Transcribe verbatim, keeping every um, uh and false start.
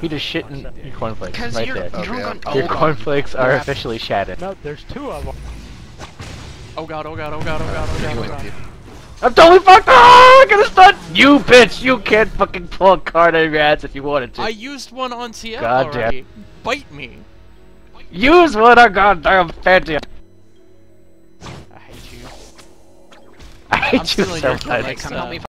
He just shit in your cornflakes Because right you're there. drunk on. Your Oh god. cornflakes are Crap. officially shattered. No, there's two of them. Oh god, oh god, oh god, oh god, oh god, oh god. I'm totally fucked! Oh, I'm gonna stun! You bitch! You can't fucking pull a card out of your ass if you wanted to. I used one on T F God already. damn. Bite me. Use one on goddamn Phantom! I hate you. I hate I'm you stealing so your much. Cornflakes, Come uh, help me